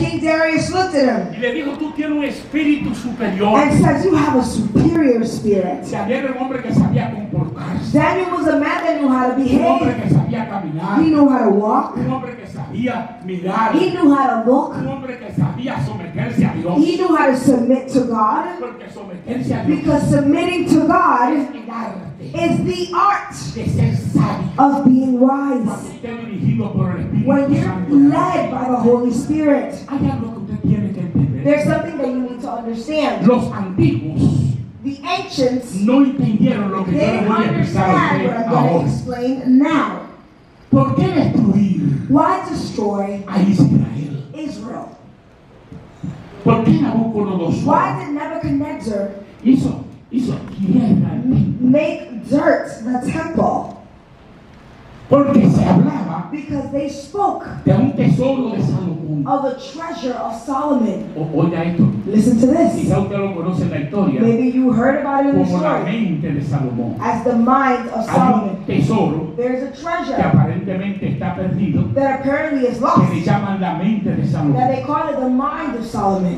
King Darius looked at him y le dijo, tú tienes un espíritu superior. and said, you have a superior spirit. Daniel era un hombre que sabía comportarse, Daniel was a man that knew how to un hombre behave. que sabía caminar, He knew how to walk. un hombre que sabía mirar, He knew how to look. un hombre que sabía someterse a Dios. He knew how to submit to God. Porque someterse a Dios Because submitting to God es el arte is the art de ser sabio. of being Cuando wise. usted es dirigido por el Espíritu When you're Santo, led by the Holy Spirit, hay algo que usted tiene que entender. there's something that you need to understand. Los antiguos The ancients, no entendieron lo que yo they les voy a explicar a understand what usted I'm going to ahora. explain now. ¿Por qué destruir Why destroy a Israel? Israel? ¿Por qué Nabucodonosor Why did Nebuchadnezzar hizo tierra al templo? make dirt the temple? Porque se hablaba Because they spoke de un tesoro de Salomón. of the treasure of Solomon. Oiga esto, Listen to this. quizá usted lo conoce en la historia Maybe you heard about it in the como la story. mente de Salomón. As the mind of Hay Solomon. un tesoro There's a que treasure aparentemente está perdido, that apparently is que le lost. llaman la mente de That Salomón. they call it the mind of Solomon.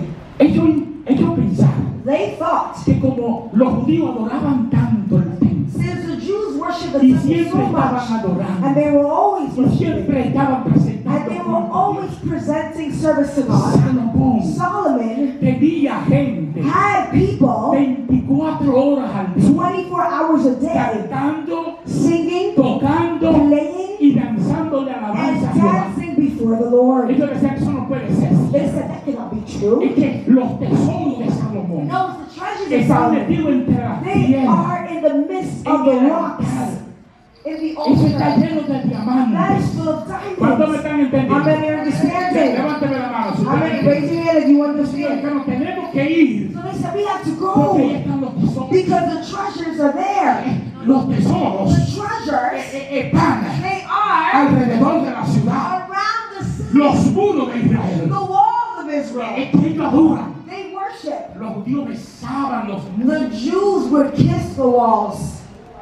Ellos pensaron They thought, que como los judíos adoraban tanto el templo, since the Jews worship the y temple siempre so estaban much, adorando, and they were always y worshiping, siempre estaban and presentando they were culto a always Dios, presenting service to God, Salomón Solomon tenía gente had people 24 horas al día 24 hours a day cantando, singing, tocando playing, y danzándole and alabanza a Jehová. dancing before the Lord. Ellos decían que eso no puede ser. They said that cannot be true. Es que los tesoros de Salomón No, it's the treasures of están Solomon. metidos entre las They piedras. are in the midst of the rocks. In the Eso está ocean. lleno de That is diamantes. full of ¿Cuántos me diamonds. están entendiendo? How many are understanding? Levánteme la mano. Si How usted many? entiende. Raise your hand if you Señor, understand. que nos tenemos que ir. So they said we have to Porque ahí go están los tesoros. because the treasures are there. Los tesoros The treasures, están they are alrededor de la ciudad. around the city, Los muros de Israel. the walls of Israel. Es que ellos adoran. They worship. Los judíos besaban los The muros. Jews would kiss the walls.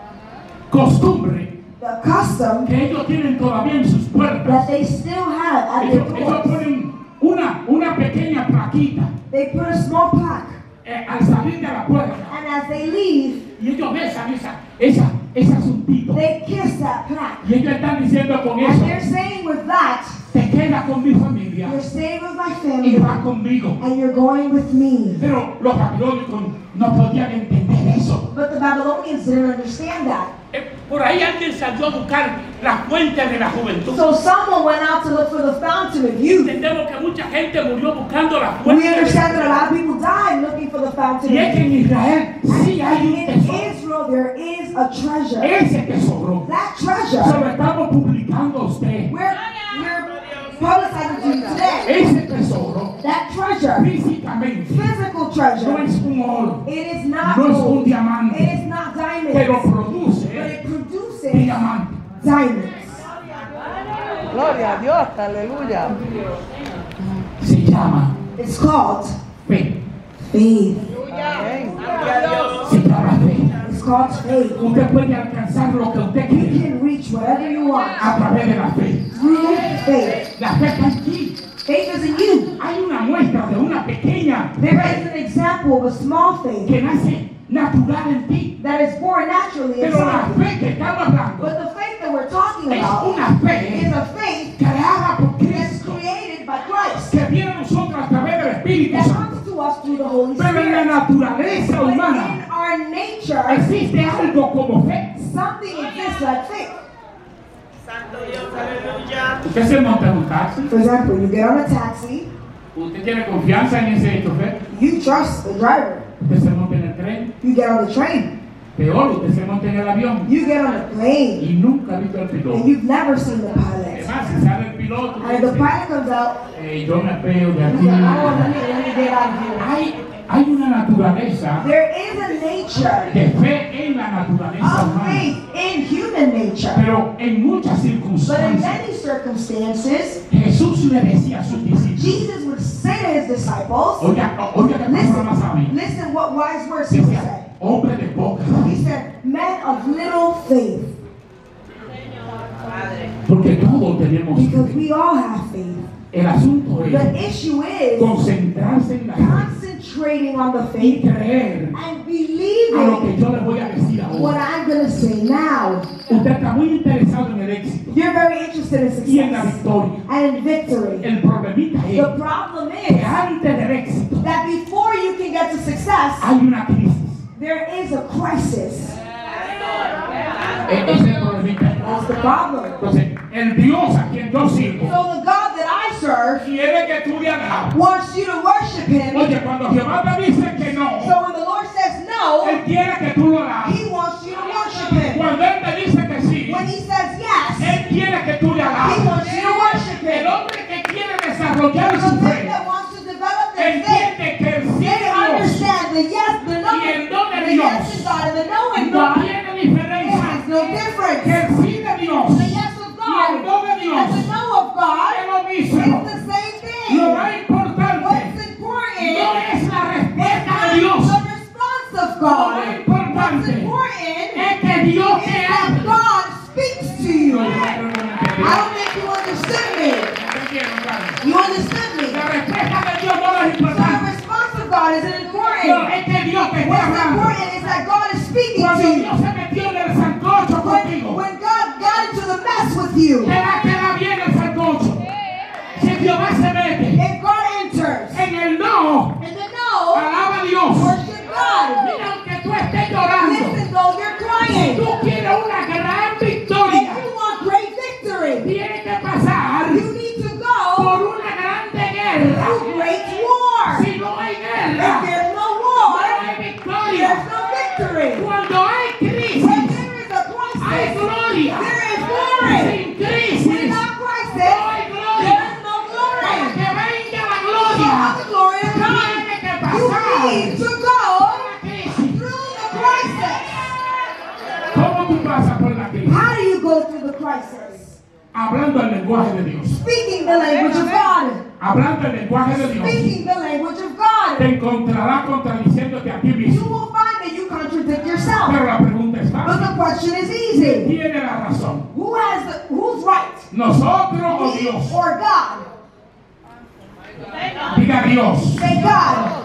Costumbre The custom que ellos tienen todavía en sus puertas. that they still have at their Ellos doors. ponen una pequeña plaquita They put a small plaque, al salir de la puerta and as they leave, y ellos besan ese asuntito. they kiss that plaque. Y ellos están diciendo con And eso, they're saying with that, te queda con mi familia you're staying with my y family, va conmigo. and you're going with me. Pero los babilónicos no podían entender eso. But the Babylonians didn't understand that. Por ahí alguien salió a buscar la fuente de la juventud. So someone went out to look for the fountain of youth. Entendemos que mucha gente murió buscando la We fuente. understand that a lot of people died looking for the fountain Y of es que youth. en Israel sí hay And un in tesoro. Israel, there is a treasure. Ese tesoro That se treasure, lo estamos publicando a usted. we're publicizing to you today. Ese tesoro That treasure, físicamente physical no treasure, es un oro, it is not no es un gold, diamante, it is not pero diamonds, but produce it produces diamante. diamonds. Gloria a Dios, aleluya. Se llama It's called fe. faith. Amén. Se llama fe. It's called faith. Usted puede alcanzar lo que usted You quiere can reach whatever you want a través de la fe. through faith. La fe está aquí. Faith is in you. Hay una muestra de una pequeña There is an example of a small faith que nace natural en ti. that is born naturally Pero la inside you. fe que estamos hablando But the faith that we're talking es about una fe is a faith creada por that's Cristo created by Christ. que viene a nosotros a través del Espíritu That Santo. comes to us through the Holy Pero en la Spirit. naturaleza But humana in our nature, existe algo como fe. something exists like faith. Usted se monta en un taxi, For example, you get on a taxi, usted tiene confianza en ese chofer, you trust the driver. usted se monta en el tren, You get on the train, peor, usted se monta en el avión you get on a plane, y nunca ha visto al and piloto. you've never seen the pilot. Además, si sale el piloto, And the dice, pilot comes out, yo me pego de he's aquí. like, oh, let me get out of here. Hay una naturaleza There is a nature de fe en la naturaleza of humana, faith in human nature. pero en muchas But in circunstancias many circumstances, Jesús le decía a sus discípulos, Jesus would say to his disciples, oiga que palabra más sabia, listen what wise words he would decía, say. hombre de poca He fe, said, men of little faith. porque todos tenemos Because fe. we all have faith. El asunto The es issue is concentrarse en la fe concentrating on the y faith creer and a lo que believing yo les voy a decir what ahora. I'm going to say now. Usted está muy interesado en el éxito You're very interested in y en la success victoria. and in victory. El problemita The es problem que is antes del éxito that before you can get to success, hay una crisis. there is a crisis. Ese es el problemita. That's the problem. Entonces, el Dios a quien yo sirvo So the God that I serve quiere que tú le hagas. wants you to worship Him. Oye, cuando Jehová te dice que no, So when the Lord says no, Él quiere que tú lo hagas. He wants you to worship Him. Cuando Él te dice que sí, When He says yes, Él quiere que tú le He hagas. wants you to worship El Him. hombre que quiere desarrollar The su man fe that wants to develop their faith, entiende que el sí they de Dios understand the yes, the no, y el no de the Dios yes in God and the no in no God. tiene It diferencia. has no difference. Que el sí de Dios The yes of y God el no de Dios and the no of God es lo is mismo. the same Lo thing. más importante What's important no es la respuesta de is Dios. the response of Lo God. más What's importante important es que Dios is te that hable. God speaks to you. No, yo I no creo don't que no think you understood me. entiendo, Carlos. You understood me. La respuesta de Dios no es So the importante. response of God isn't No, important. es que Dios te está What's hablando. important is that God is speaking Cuando to you. Dios se metió en el sancocho contigo, When God got into the mess with you, te va a quedar bien el sancocho. Si Jehová se mete if God enters en el no, in the no, alaba a Dios. worship God. Mira, aunque tú estés llorando, Listen, though you're si crying, tú quieres una gran if victoria, you want great victory, tienes que pasar you need to go por una grande guerra. through great war. Si no hay If guerra, there's no no war, hay there's victoria. no victory. Cuando hay When crisis, there is a hay crisis, gloria. there is glory. Sin crisis, Without no crisis, hay there gloria. is no Para glory. que venga la For gloria, the glory to come, tiene que you pasar need to por go la crisis. through the crisis. ¿Cómo tú pasas por la crisis? How do you go through the crisis? Hablando el lenguaje de Dios. Speaking the language of God. Hablando el lenguaje de Dios. Speaking the language of God. Te encontrarás contradiciéndote a ti You mismo. will find that you contradict yourself. Pero la pregunta es But fácil. the question is easy. ¿Tiene la razón? Who's right? ¿Nosotros o Me Dios? or God? Diga Dios. Say God.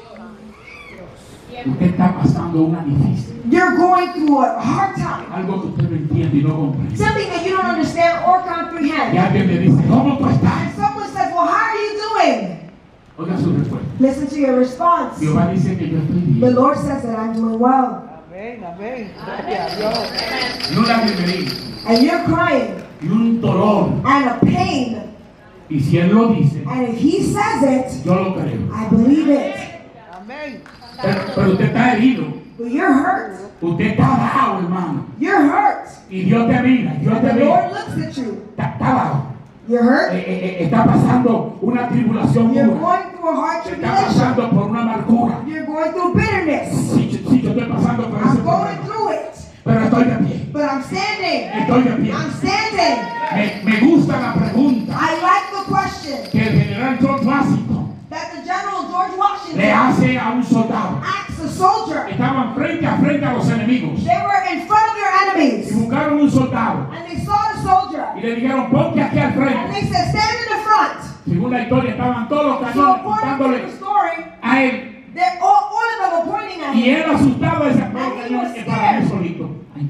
Usted está pasando una difícil. You're going through a hard time. Algo que usted no entiende y no comprende. Something that you don't understand or Y comprehend. alguien le dice, ¿cómo tú And estás? someone says, well, how are you doing? Oiga su respuesta. Listen to your response. Jehová dice que yo estoy The bien. Lord says that I'm doing well. Amén, amén. Gloria a Dios. Y una bienvenida. And you're crying Y un dolor. and a pain. Y si Él lo dice, And if He says it, yo lo creo. I believe it. Amén. Pero usted está herido. But you're hurt. Usted está bajo, hermano. You're hurt. Y Dios te mira. Dios And te the mira. Lord looks at you. Está bajo. You're hurt. Está pasando una tribulación You're dura. going through a hard Está tribulation. pasando por una amargura. You're going through bitterness. Sí, yo estoy pasando por ese I'm going problema. through it. Pero estoy de pie. But I'm standing. Estoy de pie. I'm standing. Me gusta la pregunta I like the question que el general George Washington that the General George le Washington hace a un soldado. asks a soldier. Estaban frente a los enemigos. They were in front of their Y enemies. buscaron un soldado. And they saw the soldier. Y le dijeron, ponte aquí al And frente. they said, stand in the front. Según la historia, estaban todos los So cañones according to apuntándole the story, a él. all of them were pointing at Y him. él asustado decía, no, And he cañón, was es para mí scared. solito. Ay.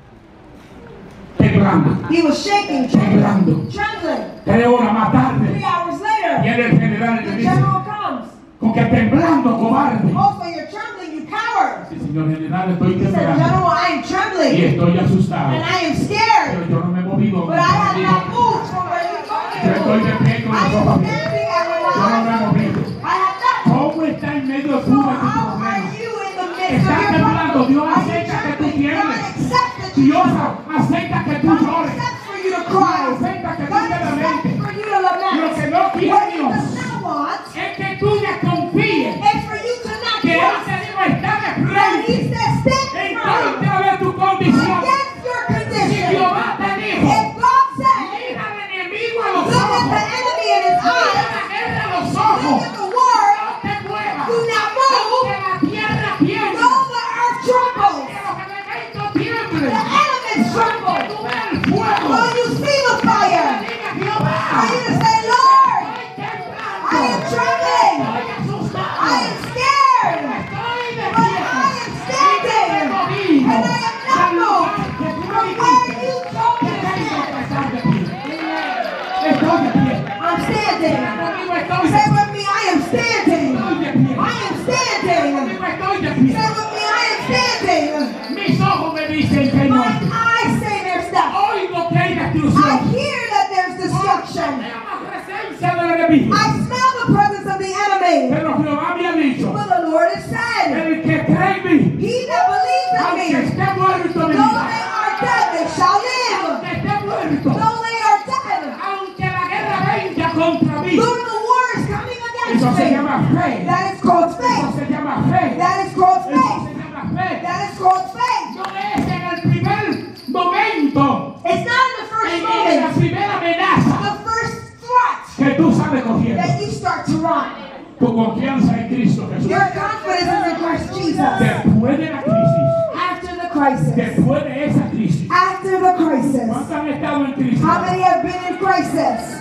Temblando. He was shaking, Temblando. trembling. 3 horas más 3 tarde. hours later, Viene el general y le the dice, general comes. con que temblando, cobarde. Also, you're trembling, you coward. Sí, señor general, estoy He said, temblando. General, I am Y trembling. estoy asustado. And I am Pero scared. yo no me he movido. But I have not moved from where you told me Yo to estoy de move. pie con I los am ojos abiertos. standing at where Yo no me he my eyes are movido. open. I have not. ¿Cómo está en medio So tuyo de tu how are problema? you in the midst of Estás your temblando. problem? Dios Are you acepta que tú trembling? God tiembles. accepts that you Dios tremble. acepta que tú God llores. accepts for you to Dios cry. acepta que tú God te accepts lamentes. for you to lament. Lo que no quiere What he Dios does not want es que tú desconfíes is for you to not que Él trust te dijo está de that he frente says stand en firm contra de tu condición. against your Si condition. Jehová te dijo, If God said, mira al enemigo a los look at the ojos, enemy in his eyes, estoy de Say pie. with me, I am standing. Estoy de pie. I am standing. Conmigo estoy de pie. Say with me, I am standing. Mis ojos me dicen que hay My muerte. eyes say there's death. Oigo que hay I destrucción. hear that there's destruction. Veo la presencia del enemigo. I smell the presence of the enemy. Pero Jehová me ha dicho, But the Lord has said, el que cree en mí, he that believes in aunque me, esté muerto, though mi they vida, are dead, they shall live. aunque esté muerto, Though they are dead, aunque la guerra venga contra mí, though the war is coming eso against se me, llama fe. that is called Eso faith. se llama fe. That is called Eso faith. se llama fe. That is called faith. No es en el primer momento, It's not in the first en la moment, primera amenaza, the first threat que tú sales corriendo. that you start to run. Tu confianza en Cristo Jesús. Your confidence is in Christ Jesus. Después de la crisis, After the crisis. después de esa crisis, After the crisis. ¿cuántos han estado en crisis? How many have been in crisis?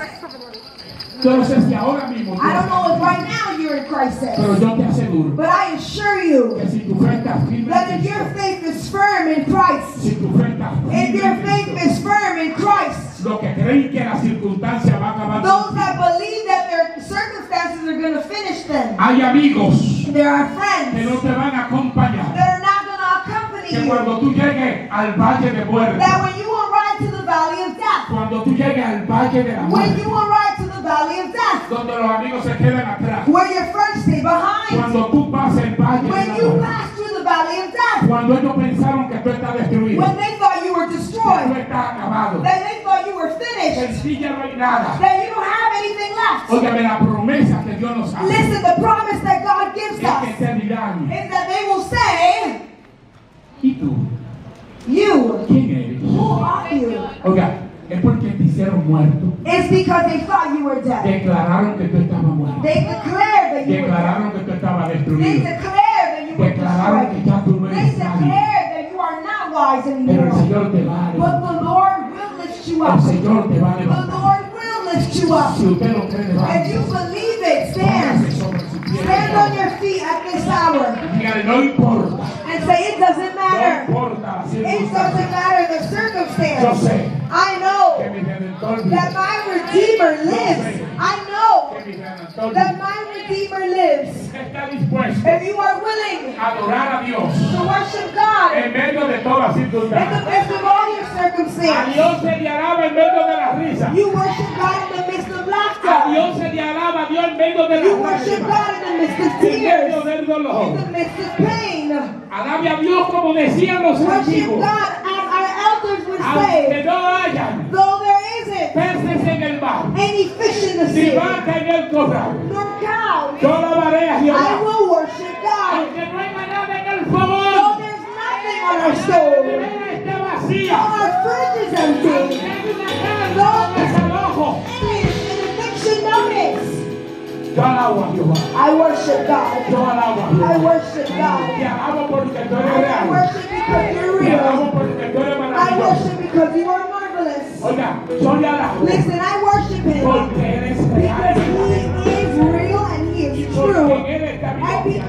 Yo no sé si ahora mismo, I don't know if right now you're in crisis. pero yo te aseguro But I assure you que si tu fe está firme that en if your Cristo, faith is firm in Christ, si tu fe está if firme your en faith Cristo, is firm in Christ, los que creen que la circunstancia va a acabar, those that believe that their circumstances are going to finish them, hay amigos there are que friends no te van a acompañar, that are not going to accompany que you, cuando tú llegues al valle de muerte, that when you arrive to the valley of death, cuando tú llegues al valle de la when muerte, you arrive to the valley of death, donde los amigos se quedan atrás, where your friends stay behind, cuando tú pases el valle de when la you muerte, pass through the valley of death, cuando ellos pensaron que tú estás destruido, when they thought you were que tú destroyed, estás acabado, that they thought you were finished, sencilla no hay nada. that you don't have anything left. Óigame, la promesa que Dios nos hace Listen, the promise that God gives es que us te dirán, is that they will say, ¿y tú? you, ¿Quién eres? who are you? Oiga, es porque te hicieron muerto. It's because they thought you were dead. Declararon que tú estabas muerto. They declared that you were dead. Declararon que tú estabas They destruido. declared that you were Declararon que destroyed. ya tú no They eres nadie. declared that you are not wise Pero el anymore. Señor te va a But levantar. the Lord will lift you El up. Señor te va a The levantar. Lord will lift you up. Si usted lo cree, If you levántese. believe it, Póngase stand. sobre su pie. Stand on your feet at this hour Dígale, no importa. and say, it doesn't No matter. importa la It circunstancia. doesn't matter the Yo circumstance. sé I que know mi Redentor that vive. my Redeemer lives. I know Que mi Redentor that vive. my Redeemer lives. Está dispuesto If you are willing a adorar a Dios to worship God en medio de todas las in the circunstancias. midst of all your A circumstances, Dios se le alaba en medio de la risa. you worship God in the midst of A laughter. Dios se le alaba a Dios en medio de You la worship lágrimas. God in the midst of En medio tears, del in dolor. the midst of pain. Alabe a Dios como decían los Worship antiguos. God as our elders would Aunque say, no hayan though there isn't peces en el mar, any fish in the ni sea, vaca en el corral, nor cow, yo alabaré a I Jehová. will worship God. Aunque no hay nada en el Though fogón, there's nothing on our la stove, nevera está though vacía. our fridge is Aunque empty, hay una carga en el desalojo, an eviction notice, yo alabo a Jehová. I worship God. Yo alabo a I Jehová. worship Te God. alabo porque tú eres I real. worship because you're Te alabo real. porque tú eres I maravilloso. worship because you are marvelous. Oiga, yo le alabo Listen, I worship Him porque eres real. because He is real and He Y is porque true. Él está And vivo.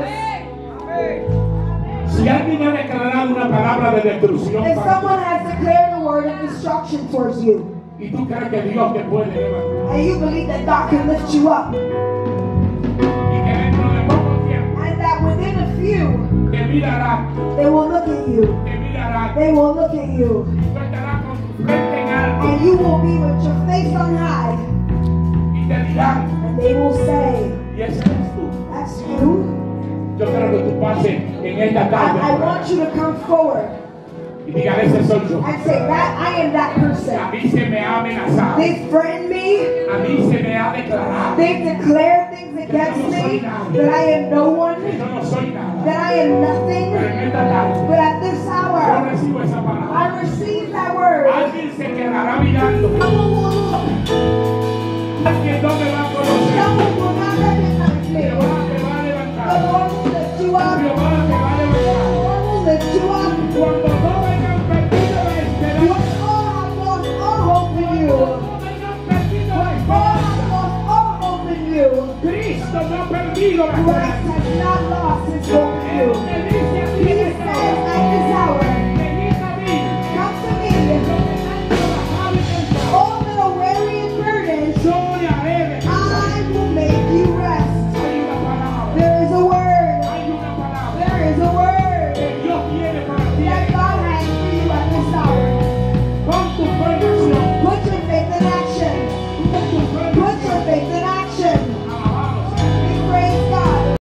because Si alguien ha declarado una palabra de destrucción if para ti, someone has declared a word of destruction towards you, y tú crees que Dios te puede levantar, and you believe that God can lift you up, y que dentro de poco tiempo and that within a few, te mirarán, they will look at you. te mirarán, They will look at you. tú estarás con tu frente en alto And you will be with your face on high. y te dirán, And they will say, y ese eres tú. that's you. Yo quiero que tú pases en esta tarde I want you to come forward y diga, ese soy yo. and say that I am that A person. mí se me ha amenazado, They threatened me. a mí se me ha declarado They declared things against me that I am no que one, yo no soy nada. that I am nothing. Pero en esta tarde But at this yo hour, recibo esa palabra. I receive that word. Alguien se quedará mirando. Someone will look. Alguien no me va a conocer. Someone will not recognize me. Jehová te va a The levantar. Lord will lift you up. Jehová te va a The levantar. Lord will lift you up. Cuando no hayan perdido la When esperanza, all have lost all hope in you. no hayan perdido la When all esperanza, have lost all hope in you. Cristo no ha perdido la Christ esperanza. has not lost his hope in Él you. te dice a ti He en esta says hora, at